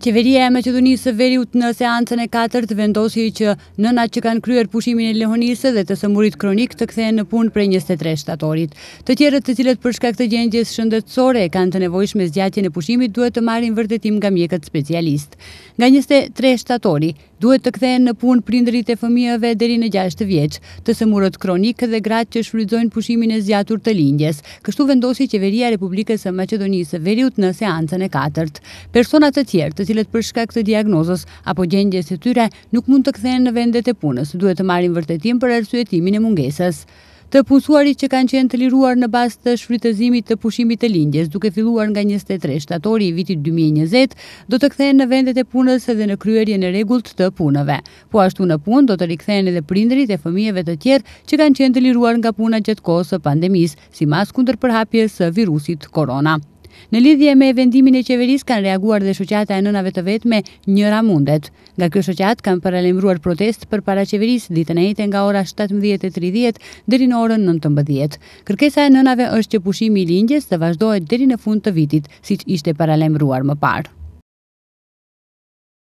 Qeveria e Maqedonisë së Veriut në seancën e 4 vendosi që nënat që kanë kryer pushimin e lehonisë dhe të sëmurit kronik të kthehen në punë prej 23 shtatorit. Të tjerët, të cilët për shkak të gjendjes shëndetësore kanë të nevojshme zgjatjen e pushimit, duhet të marrin vërtetim nga mjekët specialist. Nga 23 shtatori duhet të kthehen në punë prindërit e fëmijëve deri në 6 vjeç, të sëmurët kronik dhe gratë që shfrytëzojnë pushimin e zgjatur të lindjes. Kështu vendosi Qeveria e Republikës së Maqedonisë së Veriut në seancën e 4. Persona të tjerë, të cilët për shkak të diagnozës apo gjendjes së tyre nuk mund të kthehen në vendet e punës, duhet të marrin vërtetim për arsyetimin e mungesës. Të punësuarit që kanë qenë të liruar në bazë të shfrytëzimit të pushimit të lindjes, duke filluar nga 23 shtatori i vitit 2020, do të kthehen në vendet e punës dhe në kryerjen e rregullt të punëve. Po ashtu në punë do të rikthehen edhe prindërit e fëmijëve të tjerë që kanë qenë të liruar nga puna gjatë kohës së pandemisë, si mas kundër përhapjes së virusit korona. Në lidhje me vendimin e qeverisë kanë reaguar dhe shoqata e nënave të vetme Njëra Mundet. Nga kjo shoqatë kanë paralajmëruar protestë përpara qeverisë ditën e njëjtë nga ora 17:30 deri në orën 19. Kërkesa e nënave është që pushimi i lindjes të vazhdohet deri në fund të vitit, siç ishte paralajmëruar më parë.